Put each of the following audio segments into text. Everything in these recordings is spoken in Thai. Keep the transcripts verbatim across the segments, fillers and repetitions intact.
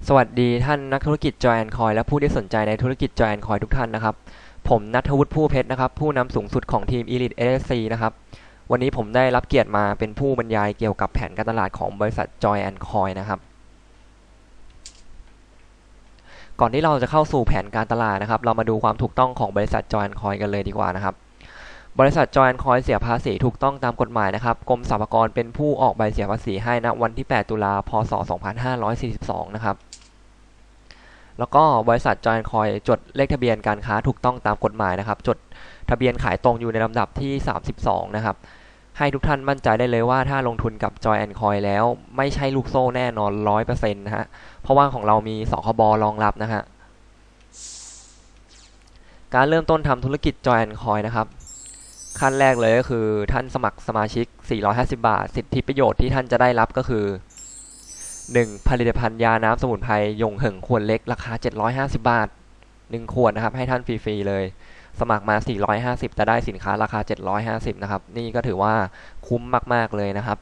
สวัสดีท่านนักธุรกิจจอยแอนคอยและผู้ที่สนใจในธุรกิจจอยแอนคอยทุกท่านนะครับผมณัฐวุฒิผู้เพชรนะครับผู้นำสูงสุดของทีม Elite เอ เอส ซี นะครับวันนี้ผมได้รับเกียรติมาเป็นผู้บรรยายเกี่ยวกับแผนการตลาดของบริษัทจอยแอนคอยนะครับก่อนที่เราจะเข้าสู่แผนการตลาดนะครับเรามาดูความถูกต้องของบริษัทจอยแอนคอยกันเลยดีกว่านะครับบริษัทจอยแอนคอยเสียภาษีถูกต้องตามกฎหมายนะครับกรมสรรพากรเป็นผู้ออกใบเสียภาษีให้ณวันที่แปดตุลาพศสองพันห้าร้อยสี่สิบสองนะครับแล้วก็บริษัทจอยแอนคอยจดเลขทะเบียนการค้าถูกต้องตามกฎหมายนะครับจดทะเบียนขายตรงอยู่ในลำดับที่สามสิบสองนะครับให้ทุกท่านมั่นใจได้เลยว่าถ้าลงทุนกับจอยแอนคอยแล้วไม่ใช่ลูกโซ่แน่นอน ร้อยเปอร์เซ็นต์ นะฮะเพราะว่าของเรามีสคบรองรับนะฮะการเริ่มต้นทำธุรกิจจอยแอนคอยนะครับขั้นแรกเลยก็คือท่านสมัครสมาชิกสี่ร้อยห้าสิบบาทสิทธิประโยชน์ที่ท่านจะได้รับก็คือหนึ่งผลิตภัณฑ์ยาน้ำสมุนไพรยงเหิงขวดเล็กราคาเจ็ดร้อยห้าสิบบาทหนึ่งขวดนะครับให้ท่านฟรีๆเลยสมัครมาสี่ร้อยห้าสิบจะได้สินค้าราคาเจ็ดร้อยห้าสิบนะครับนี่ก็ถือว่าคุ้มมากๆเลยนะครับ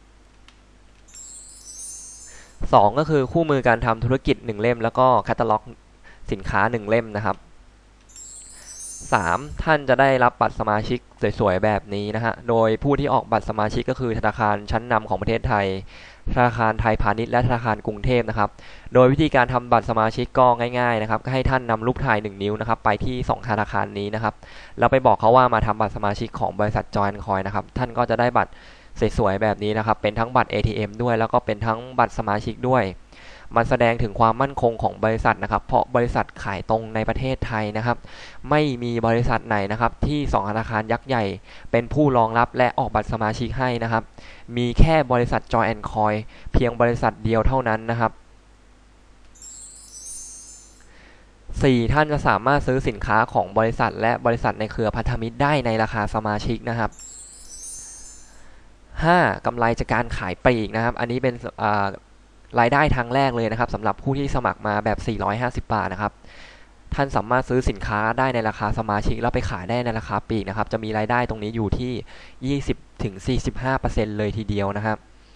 สองก็คือคู่มือการทำธุรกิจหนึ่งเล่มแล้วก็แคตตาล็อกสินค้าหนึ่งเล่มนะครับสามท่านจะได้รับบัตรสมาชิกสวยๆแบบนี้นะฮะโดยผู้ที่ออกบัตรสมาชิกก็คือธนาคารชั้นนำของประเทศไทยธนาคารไทยพาณิชย์และธนาคารกรุงเทพนะครับโดยวิธีการทำบัตรสมาชิกก็ง่ายๆนะครับก็ให้ท่านนำรูปถ่ายหนึ่งนิ้วนะครับไปที่สองธนาคารนี้นะครับแล้วไปบอกเขาว่ามาทำบัตรสมาชิกของบริษัทจอยแอนด์คอยนะครับท่านก็จะได้บัตรสวยๆแบบนี้นะครับเป็นทั้งบัตร เอ ที เอ็ม ด้วยแล้วก็เป็นทั้งบัตรสมาชิกด้วยมันแสดงถึงความมั่นคงของบริษัทนะครับเพราะบริษัทขายตรงในประเทศไทยนะครับไม่มีบริษัทไหนนะครับที่สองธนาคารยักษ์ใหญ่เป็นผู้รองรับและออกบัตรสมาชิกให้นะครับมีแค่บริษัทจอยแอนด์คอยเพียงบริษัทเดียวเท่านั้นนะครับสี่ท่านจะสามารถซื้อสินค้าของบริษัทและบริษัทในเครือพันธมิตรได้ในราคาสมาชิกนะครับห้ากำไรจากการขายปลีกนะครับอันนี้เป็นรายได้ทางแรกเลยนะครับสำหรับผู้ที่สมัครมาแบบสี่ร้อยห้าสิบบาทนะครับท่านสามารถซื้อสินค้าได้ในราคาสมาชิกแล้วไปขายได้ในราคาปลีกนะครับจะมีรายได้ตรงนี้อยู่ที่ ยี่สิบถึงสี่สิบห้าเปอร์เซ็นต์ เลยทีเดียวนะครับ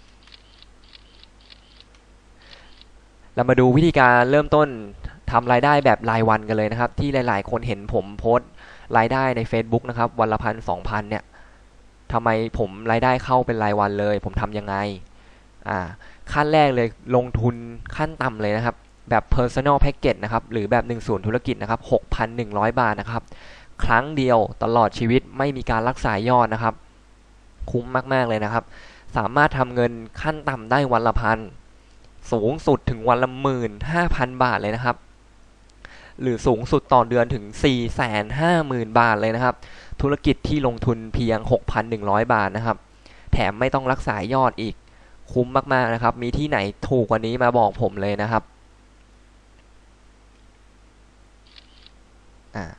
เรามาดูวิธีการเริ่มต้นทำรายได้แบบรายวันกันเลยนะครับที่หลายๆคนเห็นผมโพสต์รายได้ใน Facebook นะครับวันละพันสองพันเนี่ยทำไมผมรายได้เข้าเป็นรายวันเลยผมทำยังไงอ่าขั้นแรกเลยลงทุนขั้นต่ำเลยนะครับแบบ Personal Package นะครับหรือแบบหนึ่งศูนย์ธุรกิจนะครับ หกพันหนึ่งร้อย บาทนะครับครั้งเดียวตลอดชีวิตไม่มีการรักษายอดนะครับคุ้มมากๆเลยนะครับสามารถทำเงินขั้นต่ำได้วันละพันสูงสุดถึงวันละหมื่นห้าพันบาทเลยนะครับหรือสูงสุดต่อเดือนถึง สี่แสนห้าหมื่น บาทเลยนะครับธุรกิจที่ลงทุนเพียง หกพันหนึ่งร้อย บาทนะครับแถมไม่ต้องรักษายอดอีกคุ้มมากๆนะครับมีที่ไหนถูกกว่านี้มาบอกผมเลยนะครับอ่า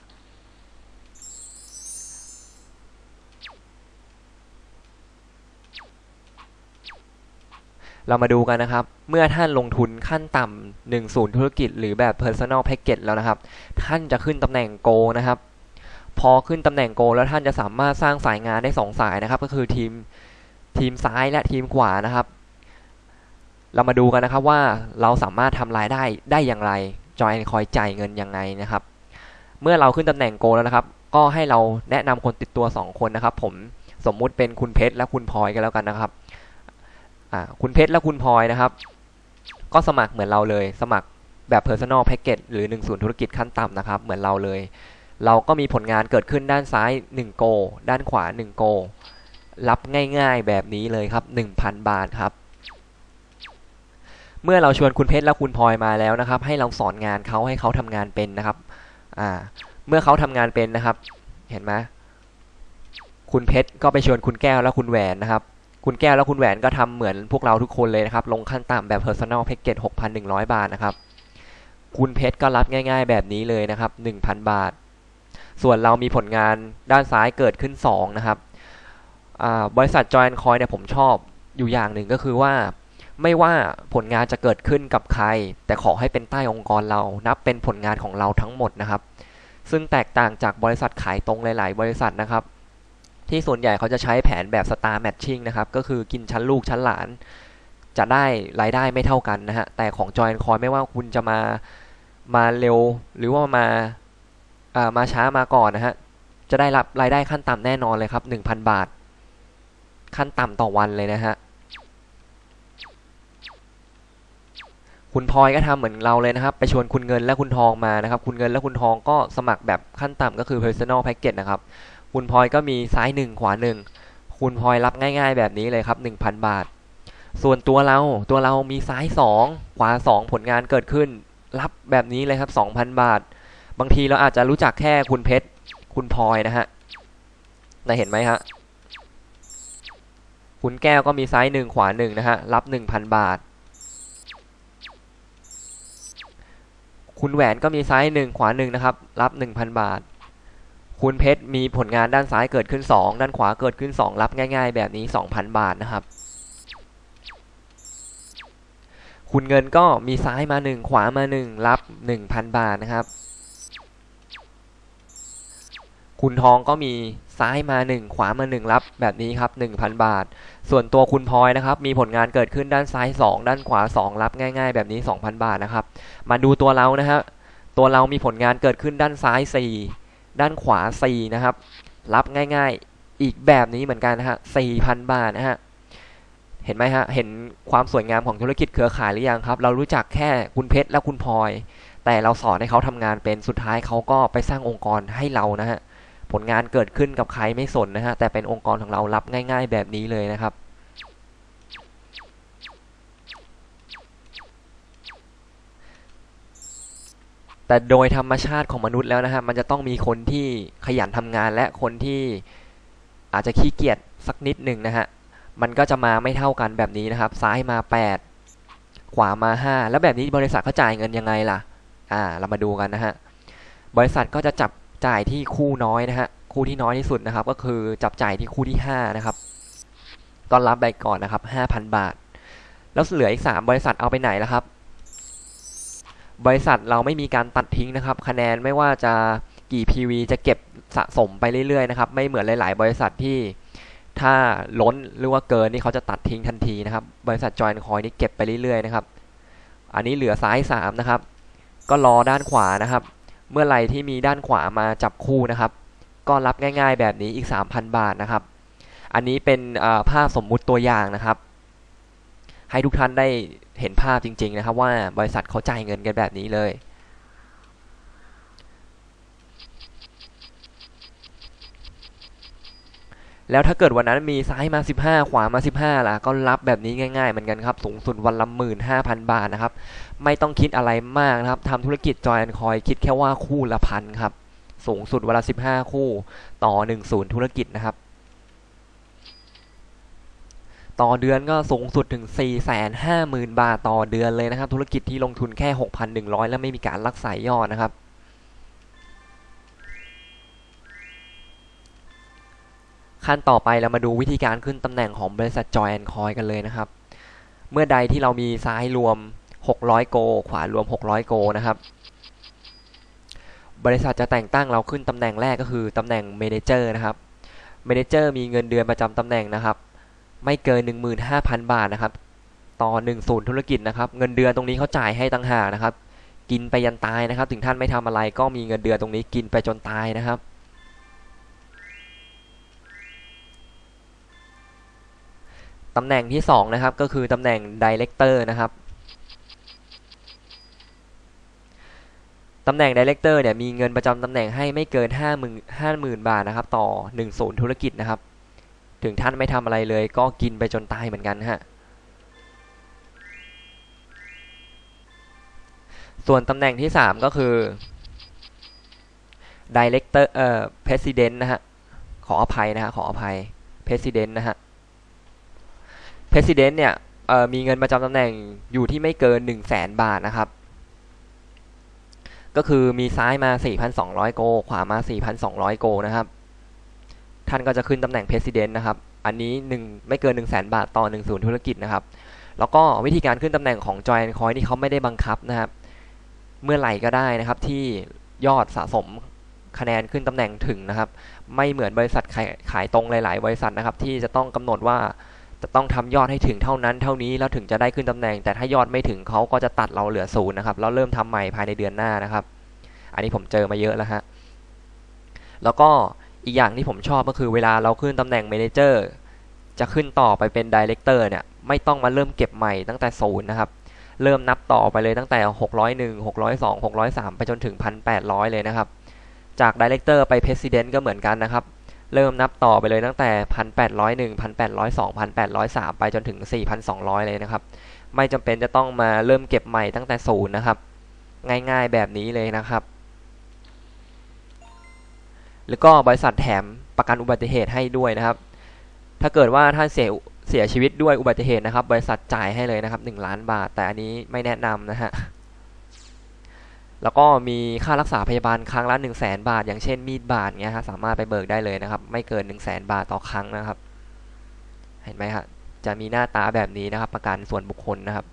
เรามาดูกันนะครับเมื่อท่านลงทุนขั้นต่ำหนึ่งศูนย์ธุรกิจหรือแบบ Personal Package แล้วนะครับท่านจะขึ้นตำแหน่งโกนะครับพอขึ้นตำแหน่งโกแล้วท่านจะสามารถสร้างสายงานได้สองสายนะครับก็คือทีมทีมซ้ายและทีมขวานะครับเรามาดูกันนะครับว่าเราสามารถทำรายได้ได้อย่างไรจอยคอยจ่ายเงินยังไงนะครับเมื่อเราขึ้นตำแหน่งโกแล้วนะครับก็ให้เราแนะนำคนติดตัวสองคนนะครับผมสมมุติเป็นคุณเพชรและคุณพลอยกันแล้วกันนะครับคุณเพชรและคุณพลอยนะครับก็สมัครเหมือนเราเลยสมัครแบบ Personal Package หรือหนึ่งศูนย์ธุรกิจขั้นต่ำนะครับเหมือนเราเลยเราก็มีผลงานเกิดขึ้นด้านซ้ายหนึ่งโกด้านขวาหนึ่งโกรับง่ายๆแบบนี้เลยครับ หนึ่งพัน บาทครับเมื่อเราชวนคุณเพชรและคุณพลอยมาแล้วนะครับให้เราสอนงานเขาให้เขาทำงานเป็นนะครับอ่าเมื่อเขาทำงานเป็นนะครับเห็นไหมคุณเพชรก็ไปชวนคุณแก้วและคุณแหวนนะครับคุณแก้วและคุณแหวนก็ทำเหมือนพวกเราทุกคนเลยนะครับลงขั้นต่ำแบบ Personal Package หกพันหนึ่งร้อย บาทนะครับคุณเพชรก็รับง่ายๆแบบนี้เลยนะครับ หนึ่งพัน บาทส่วนเรามีผลงานด้านซ้ายเกิดขึ้นสองนะครับบริษัทจอยแอนด์คอยเนี่ยผมชอบอยู่อย่างหนึ่งก็คือว่าไม่ว่าผลงานจะเกิดขึ้นกับใครแต่ขอให้เป็นใต้องค์กรเรานับเป็นผลงานของเราทั้งหมดนะครับซึ่งแตกต่างจากบริษัทขายตรงหลายๆบริษัทนะครับที่ส่วนใหญ่เขาจะใช้แผนแบบ Star Matching นะครับก็คือกินชั้นลูกชั้นหลานจะได้รายได้ไม่เท่ากันนะฮะแต่ของ Join Coin ไม่ว่าคุณจะมามาเร็วหรือว่ามาอ่ามาช้ามาก่อนนะฮะจะได้รับรายได้ขั้นต่ำแน่นอนเลยครับ หนึ่งพัน บาทขั้นต่ำต่อวันเลยนะฮะคุณพลอยก็ทำเหมือนเราเลยนะครับไปชวนคุณเงินและคุณทองมานะครับคุณเงินและคุณทองก็สมัครแบบขั้นต่ำก็คือ Personal Package นะครับคุณพลอยก็มีซ้ายหนึ่งขวาหนึ่งคุณพลอยรับง่ายๆแบบนี้เลยครับ หนึ่งพัน บาทส่วนตัวเราตัวเรามีซ้ายสองขวาสองผลงานเกิดขึ้นรับแบบนี้เลยครับ สองพัน บาทบางทีเราอาจจะรู้จักแค่คุณเพชรคุณพลอยนะฮะได้เห็นไหมฮะคุณแก้วก็มีซ้ายหนึ่งขวาหนึ่งนะฮะรับ หนึ่งพัน บาทคุณแหวนก็มีซ้ายหนึ่งขวาหนึ่งนะครับรับ หนึ่งพัน บาทคุณเพชรมีผลงานด้านซ้ายเกิดขึ้นสองด้านขวาเกิดขึ้นสองรับง่ายๆแบบนี้ สองพัน บาทนะครับคุณเงินก็มีซ้ายมาหนึ่งขวามาหนึ่งรับ หนึ่งพัน บาทนะครับคุณทองก็มีซ้ายมาหนึ่งขวามาหนึ่งรับแบบนี้ครับ หนึ่งพัน บาทส่วนตัวคุณพลอยนะครับมีผลงานเกิดขึ้นด้านซ้ายสองด้านขวาสองรับง่ายๆแบบนี้ สองพัน บาทนะครับมาดูตัวเรานะฮะตัวเรามีผลงานเกิดขึ้นด้านซ้ายสี่ด้านขวาสี่นะครับรับง่ายๆอีกแบบนี้เหมือนกันนะฮะ สี่พัน บาทนะฮะเห็นไหมฮะเห็นความสวยงามของธุรกิจเครือข่ายหรือยังครับเรารู้จักแค่คุณเพชรและคุณพลอยแต่เราสอนให้เขาทำงานเป็นสุดท้ายเขาก็ไปสร้างองค์กรให้เรานะฮะผลงานเกิดขึ้นกับใครไม่สนนะฮะแต่เป็นองค์กรของเรารับง่ายๆแบบนี้เลยนะครับแต่โดยธรรมชาติของมนุษย์แล้วนะฮะมันจะต้องมีคนที่ขยันทำงานและคนที่อาจจะขี้เกียจสักนิดหนึ่งนะฮะมันก็จะมาไม่เท่ากันแบบนี้นะครับซ้ายมาแปดขวามาห้าแล้วแบบนี้บริษัทเขาจ่ายเงินยังไงล่ะอ่าเรามาดูกันนะฮะบริษัทก็จะจับจ่ายที่คู่น้อยนะฮะคู่ที่น้อยที่สุดนะครับก็คือจับจ่ายที่คู่ที่ห้านะครับก็รับไปก่อนนะครับ ห้าพัน บาทแล้วเหลืออีกสามบริษัทเอาไปไหนล่ะครับบริษัทเราไม่มีการตัดทิ้งนะครับคะแนนไม่ว่าจะกี่ พี วี จะเก็บสะสมไปเรื่อยๆนะครับไม่เหมือนหลายๆบริษัทที่ถ้าล้นหรือว่าเกินนี่เขาจะตัดทิ้งทันทีนะครับบริษัท Join Coin นี่เก็บไปเรื่อยๆนะครับอันนี้เหลือซ้ายสามนะครับก็รอด้านขวานะครับเมื่อไหร่ที่มีด้านขวามาจับคู่นะครับก็รับง่ายๆแบบนี้อีก สามพัน บาทนะครับอันนี้เป็นภาพสมมุติตัวอย่างนะครับให้ทุกท่านได้เห็นภาพจริงๆนะครับว่าบริษัทเขาจ่ายเงินกันแบบนี้เลยแล้วถ้าเกิดวันนั้นมีซ้ายมาสิบห้าขวามาสิบห้าล่ะก็รับแบบนี้ง่ายๆเหมือนกันครับสูงสุดวันละ หนึ่งหมื่นห้าพัน บาทนะครับไม่ต้องคิดอะไรมากนะครับทำธุรกิจ Join Coin คิดแค่ว่าคู่ละพันครับสูงสุดวันละสิบห้าคู่ต่อหนึ่งศูนย์ธุรกิจนะครับต่อเดือนก็สูงสุดถึง สี่แสนห้าหมื่น บาทต่อเดือนเลยนะครับธุรกิจที่ลงทุนแค่ หกพันหนึ่งร้อย และไม่มีการรักษายอดนะครับขั้นต่อไปเรามาดูวิธีการขึ้นตำแหน่งของบริษัท Join Coin กันเลยนะครับเมื่อใดที่เรามีซ้ายรวมหกร้อยโกขวารวมหกร้อยโกนะครับบริษัทจะแต่งตั้งเราขึ้นตำแหน่งแรกก็คือตำแหน่งเมเนเจอร์นะครับเมเนเจอร์มีเงินเดือนประจำตำแหน่งนะครับไม่เกิน หนึ่งหมื่นห้าพัน บาทนะครับต่อหนึ่งศูนย์ธุรกิจนะครับเงินเดือนตรงนี้เขาจ่ายให้ต่างหากนะครับกินไปยันตายนะครับถึงท่านไม่ทำอะไรก็มีเงินเดือนตรงนี้กินไปจนตายนะครับตำแหน่งที่สองนะครับก็คือตำแหน่ง Director นะครับตำแหน่ง Director เนี่ยมีเงินประจำตำแหน่งให้ไม่เกิน ห้าหมื่น ห้าหมื่น บาทนะครับต่อหนึ่งศูนย์ธุรกิจนะครับถึงท่านไม่ทำอะไรเลยก็กินไปจนตายเหมือนกันฮะส่วนตำแหน่งที่สามก็คือ Director เอ่อ President นะฮะขออภัยนะฮะขออภัย President นะฮะ President เนี่ยมีเงินประจำตำแหน่งอยู่ที่ไม่เกิน หนึ่งแสน บาทนะครับก็คือมีซ้ายมา สี่พันสองร้อย โกขวามา สี่พันสองร้อย โกนะครับท่านก็จะขึ้นตำแหน่ง President นะครับอันนี้หนึ่งไม่เกิน หนึ่งแสน บาทต่อหนึ่งศูนย์ธุรกิจนะครับแล้วก็วิธีการขึ้นตำแหน่งของ Join Coin นี่เขาไม่ได้บังคับนะครับเมื่อไหร่ก็ได้นะครับที่ยอดสะสมคะแนนขึ้นตำแหน่งถึงนะครับไม่เหมือนบริษัทขายขายตรงหลายๆบริษัทนะครับที่จะต้องกำหนดว่าจะต้องทำยอดให้ถึงเท่านั้นเท่านี้แล้วถึงจะได้ขึ้นตำแหน่งแต่ถ้ายอดไม่ถึงเขาก็จะตัดเราเหลือศูนย์นะครับแล้วเริ่มทำใหม่ภายในเดือนหน้านะครับอันนี้ผมเจอมาเยอะแล้วฮะแล้วก็อีกอย่างที่ผมชอบก็คือเวลาเราขึ้นตำแหน่งเมเนเจอร์จะขึ้นต่อไปเป็นไดเรคเตอร์เนี่ยไม่ต้องมาเริ่มเก็บใหม่ตั้งแต่ศูนย์นะครับเริ่มนับต่อไปเลยตั้งแต่หกร้อยเอ็ด หกร้อยสอง หกร้อยสามไปจนถึง หนึ่งพันแปดร้อย เลยนะครับจากไดเรคเตอร์ไปเพรสิดเนนต์ก็เหมือนกันนะครับเริ่มนับต่อไปเลยตั้งแต่ หนึ่งพันแปดร้อยเอ็ด หนึ่งพันแปดร้อยสอง หนึ่งพันแปดร้อยสาม ไปจนถึง สี่พันสองร้อย เลยนะครับไม่จำเป็นจะต้องมาเริ่มเก็บใหม่ตั้งแต่ศูนย์นะครับง่ายๆแบบนี้เลยนะครับแล้วก็บริษัทแถมประกันอุบัติเหตุให้ด้วยนะครับถ้าเกิดว่าท่านเสียเสียชีวิตด้วยอุบัติเหตุนะครับบริษัทจ่ายให้เลยนะครับหนึ่งล้านบาทแต่อันนี้ไม่แนะนำนะฮะแล้วก็มีค่ารักษาพยาบาลครั้งละหนึ่งแสนบาทอย่างเช่นมีดบาดเงี้ยฮะสามารถไปเบิกได้เลยนะครับไม่เกินหนึ่งแสนบาทต่อครั้งนะครับเห็นไหมฮะจะมีหน้าตาแบบนี้นะครับประกันส่วนบุคคลนะครับ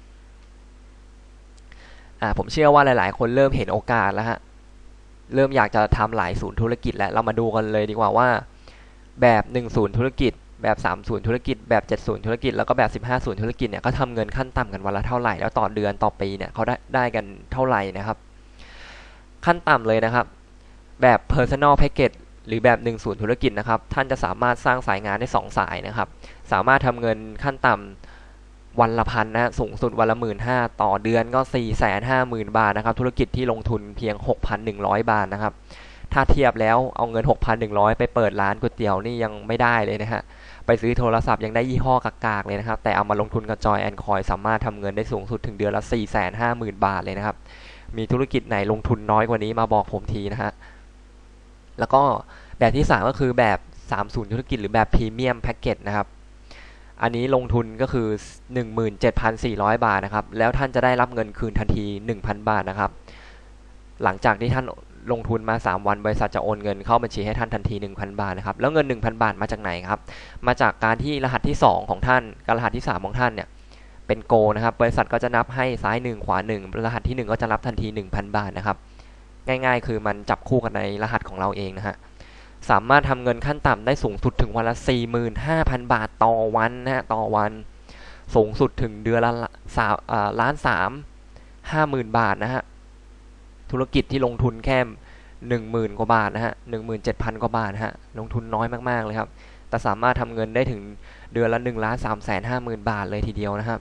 อ่าผมเชื่อว่าหลายๆคนเริ่มเห็นโอกาสแล้วฮะเริ่มอยากจะทำหลายศูนย์ธุรกิจแล้วเรามาดูกันเลยดีกว่าว่าแบบหนึ่งศูนย์ธุรกิจแบบสามศูนย์ธุรกิจแบบเจ็ดศูนย์ธุรกิจแล้วก็แบบสิบห้าศูนย์ธุรกิจเนี่ยเขาทำเงินขั้นต่ำกันวันละเท่าไหร่แล้วต่อเดือนต่อปีเนี่ยเขาได้ได้กันเท่าไหร่นะครับขั้นต่ำเลยนะครับแบบ Personal Package หรือแบบหนึ่งศูนย์ธุรกิจนะครับท่านจะสามารถสร้างสายงานได้สองสายนะครับสามารถทำเงินขั้นต่ำวันละพันนะสูงสุดวันละหมื่นห้าต่อเดือนก็สี่แสนห้าหมื่นบาทนะครับธุรกิจที่ลงทุนเพียง หกพันหนึ่งร้อย บาทนะครับถ้าเทียบแล้วเอาเงิน หกพันหนึ่งร้อย ไปเปิดร้านก๋วยเตี๋ยวนี่ยังไม่ได้เลยนะฮะไปซื้อโทรศัพท์ยังได้ยี่ห้อกากๆเลยนะครับแต่เอามาลงทุนกับจอยแอนคอยสามารถทำเงินได้สูงสุดถึงเดือนละ สี่แสนห้าหมื่น บาทเลยนะครับมีธุรกิจไหนลงทุนน้อยกว่านี้มาบอกผมทีนะฮะแล้วก็แบบที่สามก็คือแบบสามสิบธุรกิจหรือแบบพรีเมียมแพ็กเกจนะครับอันนี้ลงทุนก็คือ หนึ่งหมื่นเจ็ดพันสี่ร้อย บาทนะครับแล้วท่านจะได้รับเงินคืนทันที หนึ่งพัน บาทนะครับหลังจากที่ท่านลงทุนมาสามวันบริษัทจะโอนเงินเข้าบัญชีให้ท่านทันที หนึ่งพัน บาทนะครับแล้วเงิน หนึ่งพัน บาทมาจากไหนครับมาจากการที่รหัสที่สองของท่านกับรหัสที่สามของท่านเนี่ยเป็นโกนะครับบริษัทก็จะนับให้ซ้ายหนึ่งขวาหนึ่งรหัสที่หนึ่งก็จะรับทันที หนึ่งพัน บาทนะครับง่ายๆคือมันจับคู่กันในรหัสของเราเองนะฮะสามารถทำเงินขั้นต่ำได้สูงสุดถึงวันละ สี่หมื่นห้าพัน บาทต่อวันนะฮะต่อวันสูงสุดถึงเดือนละสามล้านสามห้าหมื่นบาทนะฮะธุรกิจที่ลงทุนแค่หนึ่งหมื่นกว่าบาทนะฮะหนึ่งหมื่นเจ็ดพันกว่าบาทนะฮะลงทุนน้อยมากๆเลยครับแต่สามารถทำเงินได้ถึงเดือนละหนึ่งล้านสามแสนห้าหมื่นบาทเลยทีเดียวนะครับ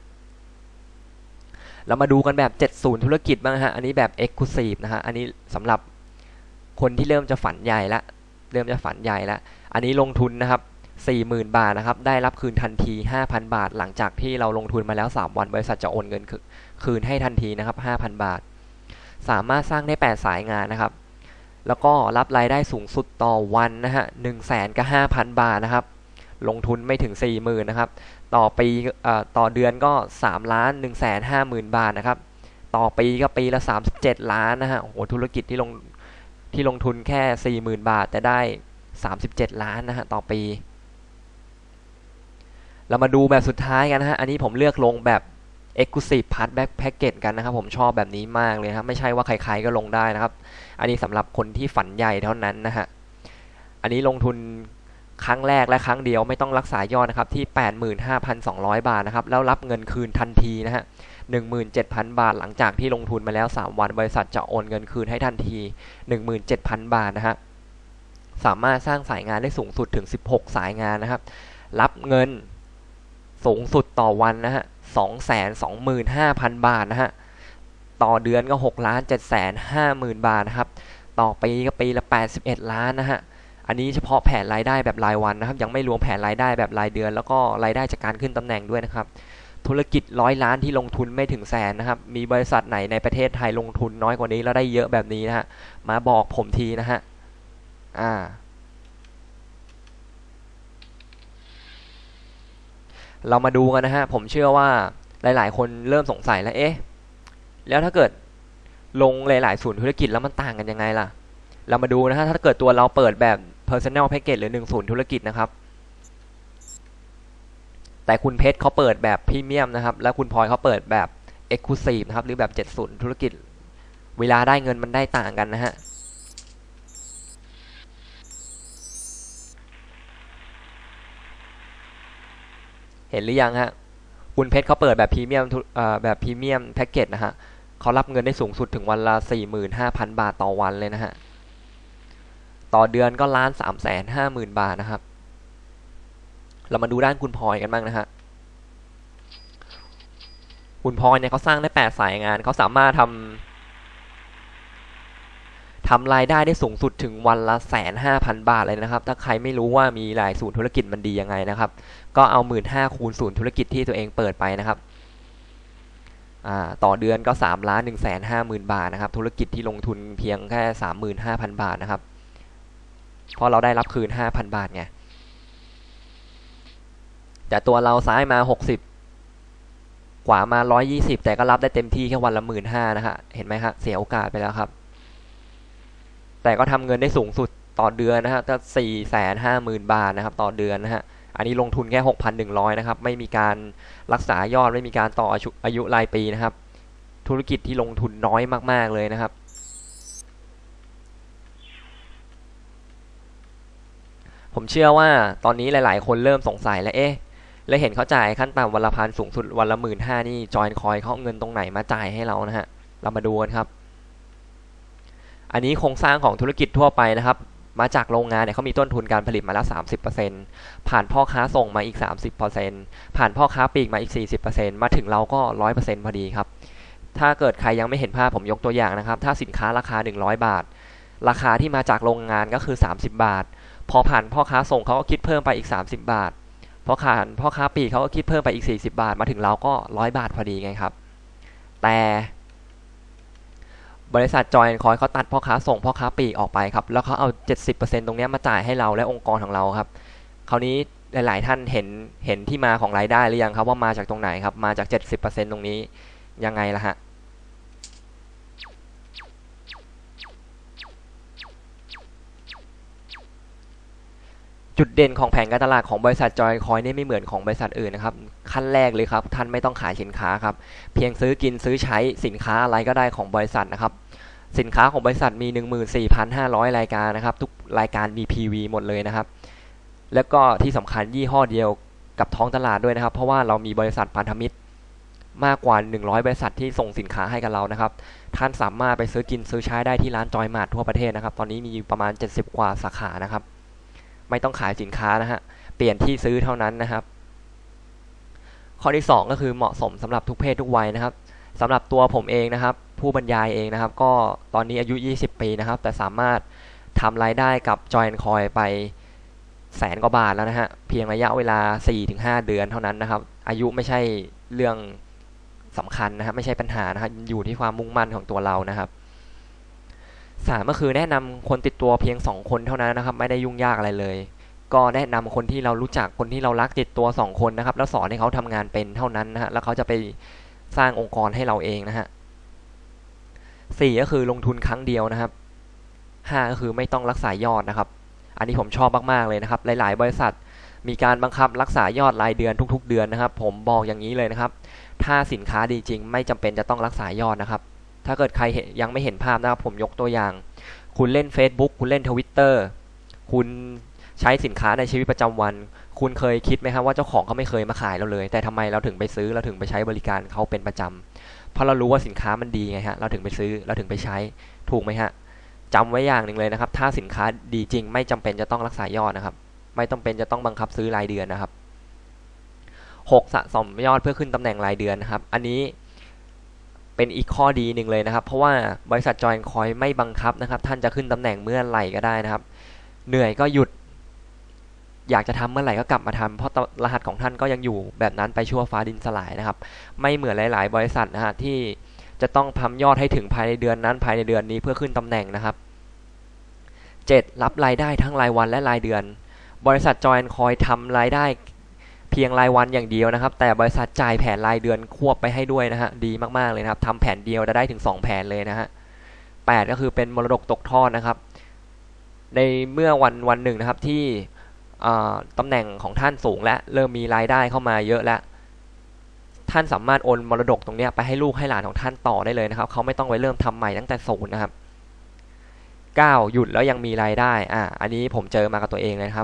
เรามาดูกันแบบเจ็ดสิบธุรกิจบ้างฮะอันนี้แบบ Exclusive นะฮะอันนี้สำหรับคนที่เริ่มจะฝันใหญ่ละเริ่มจะฝันใหญ่ละอันนี้ลงทุนนะครับ สี่หมื่น บาทนะครับได้รับคืนทันที ห้าพัน บาทหลังจากที่เราลงทุนมาแล้วสามวันบริษัทจะโอนเงินคืนให้ทันทีนะครับ ห้าพัน บาทสามารถสร้างได้แปดสายงานนะครับแล้วก็รับรายได้สูงสุดต่อวันนะฮะ หนึ่งแสนกับ ห้าพัน บาทนะครับลงทุนไม่ถึง สี่หมื่น นะครับต่อปีเอ่อต่อเดือนก็สามล้าน หนึ่งแสนห้าหมื่น บาทนะครับต่อปีก็ปีละสามสิบเจ็ดล้านนะฮะโอ้โหธุรกิจที่ลงที่ลงทุนแค่ สี่หมื่น บาทแต่ได้สามสิบเจ็ดล้านนะฮะต่อปีเรามาดูแบบสุดท้ายกันนะฮะอันนี้ผมเลือกลงแบบ Exclusive Part Back Package กันนะครับผมชอบแบบนี้มากเลยครับไม่ใช่ว่าใครๆก็ลงได้นะครับอันนี้สำหรับคนที่ฝันใหญ่เท่านั้นนะฮะอันนี้ลงทุนครั้งแรกและครั้งเดียวไม่ต้องรักษายอดนะครับที่ แปดหมื่นห้าพันสองร้อย บาทนะครับแล้วรับเงินคืนทันทีนะฮะ หนึ่งหมื่นเจ็ดพัน บาทหลังจากที่ลงทุนมาแล้วสามวันบริษัทจะโอนเงินคืนให้ทันที หนึ่งหมื่นเจ็ดพัน บาทนะฮะสามารถสร้างสายงานได้สูงสุดถึงสิบหกสายงานนะครับรับเงินสูงสุดต่อวันนะฮะ สองแสนสองหมื่นห้าพัน บาทนะฮะต่อเดือนก็ หกล้านเจ็ดแสนห้าหมื่น บาทนะครับต่อปีก็ปีละแปดสิบเอ็ดล้านนะฮะอันนี้เฉพาะแผนรายได้แบบรายวันนะครับยังไม่รวมแผนรายได้แบบรายเดือนแล้วก็รายได้จากการขึ้นตำแหน่งด้วยนะครับธุรกิจร้อยล้านที่ลงทุนไม่ถึงแสนนะครับมีบริษัทไหนในประเทศไทยลงทุนน้อยกว่านี้แล้วได้เยอะแบบนี้นะฮะมาบอกผมทีนะฮะอ่าเรามาดูกันนะฮะผมเชื่อว่าหลายๆคนเริ่มสงสัยแล้วเอ๊ะแล้วถ้าเกิดลงหลายๆศูนย์ธุรกิจแล้วมันต่างกันยังไงล่ะเรามาดูนะฮะถ้าเกิดตัวเราเปิดแบบ Personal Package หรือหนึ่งศูนย์ธุรกิจนะครับแต่คุณเพชรเขาเปิดแบบพรีเมียมนะครับแล้วคุณพลอยเขาเปิดแบบ Exclusive นะครับหรือแบบเจ็ดสิบธุรกิจเวลาได้เงินมันได้ต่างกันนะฮะเห็นหรือยังฮะคุณเพชรเขาเปิดแบบพรีเมียมแบบพรีเมียมแพ็กเกจนะฮะเขารับเงินได้สูงสุดถึงวันละ สี่หมื่นห้าพัน บาทต่อวันเลยนะฮะต่อเดือนก็ล้านสามแสนห้าหมื่นบาทนะครับเรามาดูด้านคุณพลอยกันบ้างนะฮะคุณพลอยเนี่ยเขาสร้างได้แปดสายงานเขาสามารถทำทำรายได้ได้สูงสุดถึงวันละแสนห้าพันบาทเลยนะครับถ้าใครไม่รู้ว่ามีหลายศูนย์ธุรกิจมันดียังไงนะครับก็เอาหมื่นห้าคูณศูนย์ธุรกิจที่ตัวเองเปิดไปนะครับต่อเดือนก็สามล้านหนึ่งแสนห้าหมื่นบาทนะครับธุรกิจที่ลงทุนเพียงแค่สามหมื่นห้าพันบาทนะครับเพราะเราได้รับคืนห้าพันบาทไงแต่ตัวเราซ้ายมาหกสิบขวามาหนึ่งร้อยยี่สิบแต่ก็รับได้เต็มที่แค่วันละหมื่นห้านะฮะเห็นไหมฮะเสียโอกาสไปแล้วครับแต่ก็ทำเงินได้สูงสุดต่อเดือนนะฮะก็สี่แสนห้าหมื่นบาทนะครับต่อเดือนนะฮะอันนี้ลงทุนแค่ หกพันหนึ่งร้อย นะครับไม่มีการรักษายอดไม่มีการต่ออายุรายปีนะครับธุรกิจที่ลงทุนน้อยมากๆเลยนะครับผมเชื่อว่าตอนนี้หลายๆคนเริ่มสงสัยแล้วเอ๊ะแล้วเห็นเขาจ่ายขั้นต่ำวันละพันสูงสุดวันละหมื่นห้านี่จอยคอยเขาเงินตรงไหนมาจ่ายให้เรานะฮะเรามาดูกันครับอันนี้โครงสร้างของธุรกิจทั่วไปนะครับมาจากโรงงานเนี่ยเขามีต้นทุนการผลิตมาแล้ว สามสิบเปอร์เซ็นต์ ผ่านพ่อค้าส่งมาอีก สามสิบเปอร์เซ็นต์ ผ่านพ่อค้าปลีกมาอีก สี่สิบเปอร์เซ็นต์ มาถึงเราก็ ร้อยเปอร์เซ็นต์ พอดีครับถ้าเกิดใครยังไม่เห็นภาพผมยกตัวอย่างนะครับถ้าสินค้าราคาหนึ่งร้อยบาทราคาที่มาจากโรงงานก็คือสามสิบบาทพอผ่านพ่อค้าส่งเขาก็คิดเพิ่มไปอีกสามสิบบาทพอผ่านพ่อค้าปลีกเขาก็คิดเพิ่มไปอีกสี่สิบบาทมาถึงเราก็หนึ่งร้อยบาทพอดีไงครับแต่บริษัทจอยคอยเขาตัดพ่อค้าส่งพ่อค้าปลีกออกไปครับแล้วเขาเอา เจ็ดสิบเปอร์เซ็นต์ ตรงนี้มาจ่ายให้เราและองค์กรของเราครับคราวนี้หลายๆท่านเห็นเห็นที่มาของรายได้หรือยังครับว่ามาจากตรงไหนครับมาจาก เจ็ดสิบเปอร์เซ็นต์ ตรงนี้ยังไงล่ะฮะจุดเด่นของแผนการตลาดของบริษัทจอยคอยนี่ไม่เหมือนของบริษัทอื่นนะครับขั้นแรกเลยครับท่านไม่ต้องขายสินค้าครับเพียงซื้อกินซื้อใช้สินค้าอะไรก็ได้ของบริษัทนะครับสินค้าของบริษัทมี หนึ่งหมื่นสี่พันห้าร้อย รายการนะครับทุกรายการมี พี วี หมดเลยนะครับแล้วก็ที่สำคัญยี่ห้อเดียวกับท้องตลาดด้วยนะครับเพราะว่าเรามีบริษัทพันธมิตรมากกว่าหนึ่งร้อยบริษัทที่ส่งสินค้าให้กับเรานะครับท่านสามารถไปซื้อกินซื้อใช้ได้ที่ร้านจอยมาร์ททั่วประเทศนะครับตอนนี้มีประมาณเจ็ดสิบกว่าสาขานะครับไม่ต้องขายสินค้านะฮะเปลี่ยนที่ซื้อเท่านั้นนะครับข้อที่สองก็คือเหมาะสมสำหรับทุกเพศทุกวัยนะครับสำหรับตัวผมเองนะครับผู้บรรยายเองนะครับก็ตอนนี้อายุยี่สิบปีนะครับแต่สามารถทำรายได้กับ Join Coin ไปแสนกว่าบาทแล้วนะฮะเพียงระยะเวลา สี่ถึงห้า เดือนเท่านั้นนะครับอายุไม่ใช่เรื่องสำคัญนะครับไม่ใช่ปัญหานะครับอยู่ที่ความมุ่งมั่นของตัวเรานะครับสามก็คือแนะนำคนติดตัวเพียงสองคนเท่านั้นนะครับไม่ได้ยุ่งยากอะไรเลยก็แนะนำคนที่เรารู้จักคนที่เรารักติดตัวสองคนนะครับแล้วสอนให้เขาทำงานเป็นเท่านั้นนะฮะแล้วเขาจะไปสร้างองค์กรให้เราเองนะฮะสี่ก็คือลงทุนครั้งเดียวนะครับห้าก็คือไม่ต้องรักษายอดนะครับอันนี้ผมชอบมากๆเลยนะครับหลายๆบริษัทมีการบังคับรักษายอดรายเดือนทุกๆเดือนนะครับผมบอกอย่างนี้เลยนะครับถ้าสินค้าดีจริงไม่จำเป็นจะต้องรักษายอดนะครับถ้าเกิดใครยังไม่เห็นภาพนะครับผมยกตัวอย่างคุณเล่น Facebook คุณเล่น Twitter คุณใช้สินค้าในชีวิตประจำวันคุณเคยคิดไหมครับว่าเจ้าของเขาไม่เคยมาขายเราเลยแต่ทำไมเราถึงไปซื้อเราถึงไปใช้บริการเขาเป็นประจำเพราะเรารู้ว่าสินค้ามันดีไงฮะเราถึงไปซื้อเราถึงไปใช้ถูกไหมฮะจำไว้อย่างหนึ่งเลยนะครับถ้าสินค้าดีจริงไม่จำเป็นจะต้องรักษายอดนะครับไม่ต้องเป็นจะต้องบังคับซื้อรายเดือนนะครับหกสะสมยอดเพื่อขึ้นตำแหน่งรายเดือนนะครับอันนี้เป็นอีกข้อดีหนึ่งเลยนะครับเพราะว่าบริษัทจอยคอยไม่บังคับนะครับท่านจะขึ้นตำแหน่งเมื่อไหร่ก็ได้นะครับเหนื่อยก็หยุดอยากจะทำเมื่อไหร่ก็กลับมาทำเพราะรหัสของท่านก็ยังอยู่แบบนั้นไปชั่วฟ้าดินสลายนะครับไม่เหมือนหลายๆบริษัทนะฮะที่จะต้องทำยอดให้ถึงภายในเดือนนั้นภายในเดือนนี้เพื่อขึ้นตำแหน่งนะครับเจ็ดรับรายได้ทั้งรายวันและรายเดือนบริษัทจอยคอยทำรายได้เพียงรายวันอย่างเดียวนะครับแต่บริษัทจ่ายแผนรายเดือนควบไปให้ด้วยนะฮะดีมากๆเลยนะครับทำแผนเดียวจะได้ถึงสองแผนเลยนะฮะแปดก็คือเป็นมรดกตกทอดนะครับในเมื่อวันวันหนึ่งนะครับที่ตำแหน่งของท่านสูงและเริ่มมีรายได้เข้ามาเยอะแล้วท่านสามารถโอนมรดกตรงนี้ไปให้ลูกให้หลานของท่านต่อได้เลยนะครับเขาไม่ต้องไปเริ่มทำใหม่ตั้งแต่ศูนย์นะครับเก้าหยุดแล้วยังมีรายได้อ่าอันนี้ผมเจอมากับตัวเองเลยครับ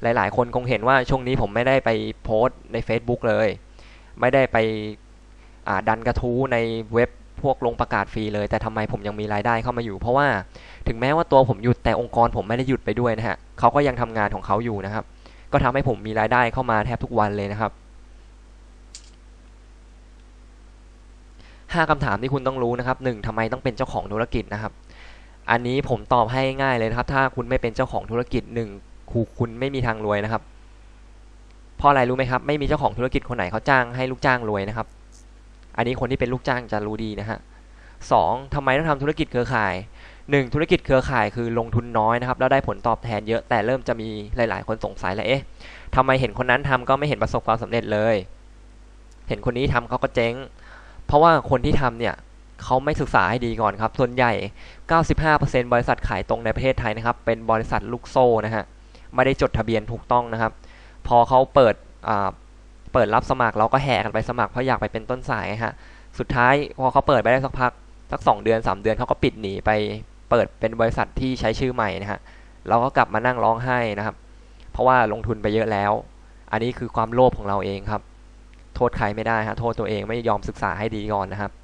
หลายๆคนคงเห็นว่าช่วงนี้ผมไม่ได้ไปโพสต์ใน Facebook เลยไม่ได้ไปดันกระทู้ในเว็บพวกลงประกาศฟรีเลยแต่ทำไมผมยังมีรายได้เข้ามาอยู่เพราะว่าถึงแม้ว่าตัวผมหยุดแต่องค์กรผมไม่ได้หยุดไปด้วยนะฮะเขาก็ยังทำงานของเขาอยู่นะครับก็ทำให้ผมมีรายได้เข้ามาแทบทุกวันเลยนะครับห้าคำถามที่คุณต้องรู้นะครับหนึ่งทำไมต้องเป็นเจ้าของธุรกิจนะครับอันนี้ผมตอบให้ง่ายเลยนะครับถ้าคุณไม่เป็นเจ้าของธุรกิจหนึ่งคุณไม่มีทางรวยนะครับเพราะอะไรรู้ไหมครับไม่มีเจ้าของธุรกิจคนไหนเขาจ้างให้ลูกจ้างรวยนะครับอันนี้คนที่เป็นลูกจ้างจะรู้ดีนะฮะสองทำไมต้องทำธุรกิจเครือข่ายหนึ่งธุรกิจเครือข่ายคือลงทุนน้อยนะครับแล้วได้ผลตอบแทนเยอะแต่เริ่มจะมีหลายๆคนสงสัยแล้วเอ๊ะทำไมเห็นคนนั้นทำก็ไม่เห็นประสบความสำเร็จเลยเห็นคนนี้ทำเขาก็เจ๊งเพราะว่าคนที่ทำเนี่ยเขาไม่ศึกษาให้ดีก่อนครับส่วนใหญ่ เก้าสิบห้าเปอร์เซ็นต์ บริษัทขายตรงในประเทศไทยนะครับเป็นบริษัทลูกโซ่นะฮะไม่ได้จดทะเบียนถูกต้องนะครับพอเขาเปิดเปิดรับสมัครเราก็แห่กันไปสมัครเพราะอยากไปเป็นต้นสายฮะสุดท้ายพอเขาเปิดไปได้สักพักสักสองเดือนสามเดือนเขาก็ปิดหนีไปเปิดเป็นบริษัทที่ใช้ชื่อใหม่นะฮะเราก็กลับมานั่งร้องไห้นะครับเพราะว่าลงทุนไปเยอะแล้วอันนี้คือความโลภของเราเองครับโทษใครไม่ได้ฮะโทษตัวเองไม่ยอมศึกษาให้ดีก่อนนะครับ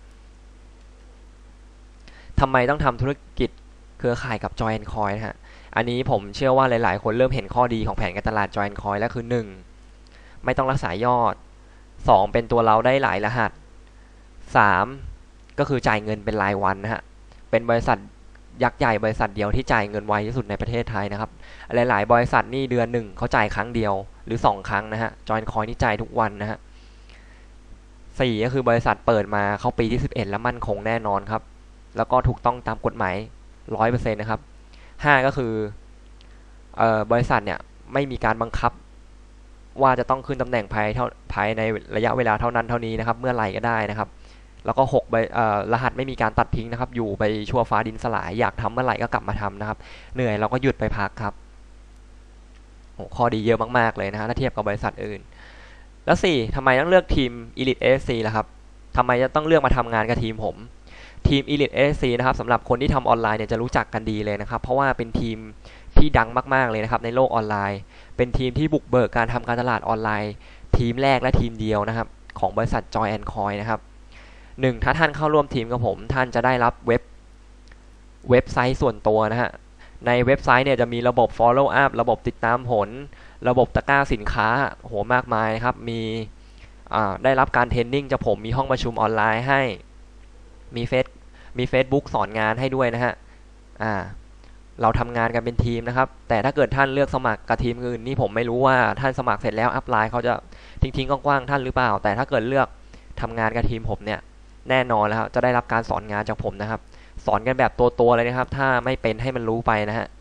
ทำไมต้องทำธุรกิจเครือข่ายกับ Join Coin นะฮะอันนี้ผมเชื่อว่าหลายๆคนเริ่มเห็นข้อดีของแผนการตลาด Join Coin แล้วคือหนึ่งไม่ต้องรักษายอดสองเป็นตัวเราได้หลายรหัสสามก็คือจ่ายเงินเป็นรายวันนะฮะเป็นบริษัทยักษ์ใหญ่บริษัทเดียวที่จ่ายเงินไวที่สุดในประเทศไทยนะครับหลายๆบริษัทนี่เดือนหนึ่งเขาจ่ายครั้งเดียวหรือสองครั้งนะฮะ Join Coin นี่จ่ายทุกวันนะฮะสี่ก็คือบริษัทเปิดมาเข้าปีที่สิบเอ็ดแล้วมั่นคงแน่นอนครับแล้วก็ถูกต้องตามกฎหมาย ร้อยเปอร์เซ็นต์ นะครับห้าก็คือเอ่อบริษัทเนี่ยไม่มีการบังคับว่าจะต้องขึ้นตำแหน่งภายภายในระยะเวลาเท่านั้นเท่านี้นะครับเมื่อไหร่ก็ได้นะครับแล้วก็หกเอ่อรหัสไม่มีการตัดทิ้งนะครับอยู่ไปชั่วฟ้าดินสลายอยากทำเมื่อไหร่ก็กลับมาทำนะครับเหนื่อยเราก็หยุดไปพักครับโอ้ข้อดีเยอะมากๆเลยนะฮะถ้าเทียบกับบริษัทอื่นแล้วสี่ทำไมต้องเลือกทีม Elite เอ เอส ซี ล่ะครับทำไมจะต้องเลือกมาทำงานกับทีมผมทีม Elite เอ เอส ซี นะครับสำหรับคนที่ทำออนไลน์เนี่ยจะรู้จักกันดีเลยนะครับเพราะว่าเป็นทีมที่ดังมากๆเลยนะครับในโลกออนไลน์เป็นทีมที่บุกเบิกการทำการตลาดออนไลน์ทีมแรกและทีมเดียวนะครับของบริษัท Join Coin นะครับหนึ่งถ้าท่านเข้าร่วมทีมกับผมท่านจะได้รับเว็บเว็บไซต์ส่วนตัวนะฮะในเว็บไซต์เนี่ยจะมีระบบ follow up ระบบติดตามผลระบบตะกร้าสินค้าโหมากมายนะครับมีได้รับการเทรนนิ่งจากผมมีห้องประชุมออนไลน์ให้มีเฟซมี Facebook สอนงานให้ด้วยนะฮะอ่าเราทำงานกันเป็นทีมนะครับแต่ถ้าเกิดท่านเลือกสมัครกับทีมอื่นนี่ผมไม่รู้ว่าท่านสมัครเสร็จแล้วอัพไลน์เขาจะทิ้งๆกว้างๆท่านหรือเปล่าแต่ถ้าเกิดเลือกทำงานกับทีมผมเนี่ยแน่นอนแล้วครับจะได้รับการสอนงานจากผมนะครับสอนกันแบบตัวๆเลยนะครับถ้าไม่เป็นให้มันรู้ไปนะฮะ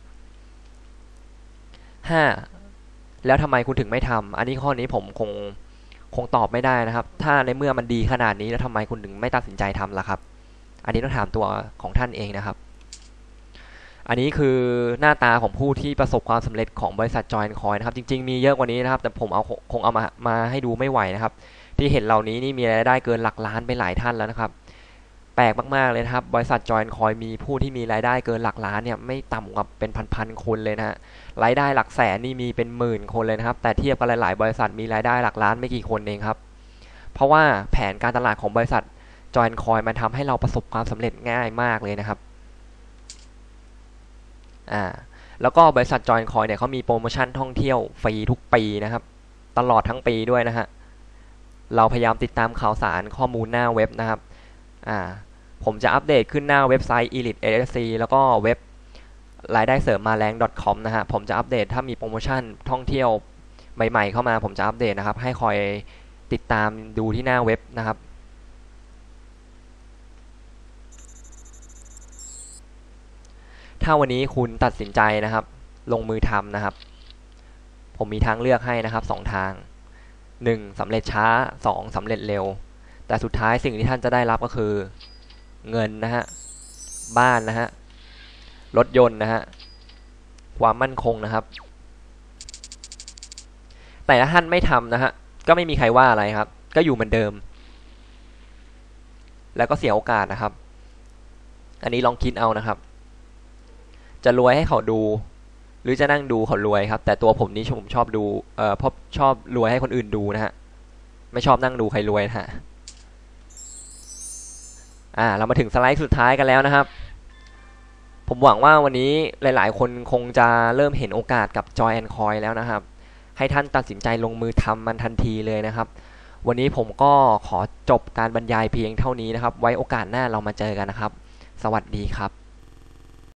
ห้าแล้วทำไมคุณถึงไม่ทำอันนี้ข้อนี้ผมคงคงตอบไม่ได้นะครับถ้าในเมื่อมันดีขนาดนี้แล้วทำไมคุณถึงไม่ตัดสินใจทำล่ะครับอันนี้ต้องถามตัวของท่านเองนะครับอันนี้คือหน้าตาของผู้ที่ประสบความสำเร็จของบริษัท Join Coin นะครับจริงๆมีเยอะกว่านี้นะครับแต่ผมเอาคงเอามามาให้ดูไม่ไหวนะครับที่เห็นเหล่านี้นี่มีรายได้เกินหลักล้านไปหลายท่านแล้วนะครับแปลกมากๆเลยนะครับบริษัท Join Coin มีผู้ที่มีรายได้เกินหลักล้านเนี่ยไม่ต่ำกว่าเป็นพันๆคนเลยนะฮะรายได้หลักแสนนี่มีเป็นหมื่นคนเลยนะครับแต่เทียบกับหลายๆบริษัทมีรายได้หลักล้านไม่กี่คนเองครับเพราะว่าแผนการตลาดของบริษัท Join Coin มันทำให้เราประสบความสำเร็จง่ายมากเลยนะครับอ่าแล้วก็บริษัท Join Coin เนี่ยเขามีโปรโมชั่นท่องเที่ยวฟรีทุกปีนะครับตลอดทั้งปีด้วยนะฮะเราพยายามติดตามข่าวสารข้อมูลหน้าเว็บนะครับอ่าผมจะอัปเดตขึ้นหน้าเว็บไซต์ Elite เอ เอส ซี แล้วก็เว็บรายได้เสริมมาแรง .com นะฮะผมจะอัปเดตถ้ามีโปรโมชั่นท่องเที่ยวใหม่ๆเข้ามาผมจะอัปเดตนะครับให้คอยติดตามดูที่หน้าเว็บนะครับถ้าวันนี้คุณตัดสินใจนะครับลงมือทำนะครับผมมีทางเลือกให้นะครับสองทางหนึ่งสำเร็จช้าสองสำเร็จเร็วแต่สุดท้ายสิ่งที่ท่านจะได้รับก็คือเงินนะฮะบ้านนะฮะรถยนต์นะฮะความมั่นคงนะครับแต่ถ้าท่านไม่ทำนะฮะก็ไม่มีใครว่าอะไรครับก็อยู่เหมือนเดิมแล้วก็เสียโอกาสนะครับอันนี้ลองคิดเอานะครับจะรวยให้เขาดูหรือจะนั่งดูเขารวยครับแต่ตัวผมนี่ผมชอบดูเอ่อพบชอบรวยให้คนอื่นดูนะฮะไม่ชอบนั่งดูใครรวยนะฮะอ่าเรามาถึงสไลด์สุดท้ายกันแล้วนะครับผมหวังว่าวันนี้หลายๆคนคงจะเริ่มเห็นโอกาสกับ Joy and Coin แล้วนะครับให้ท่านตัดสินใจลงมือทำมันทันทีเลยนะครับวันนี้ผมก็ขอจบการบรรยายเพียงเท่านี้นะครับไว้โอกาสหน้าเรามาเจอกันนะครับสวัสดีครับ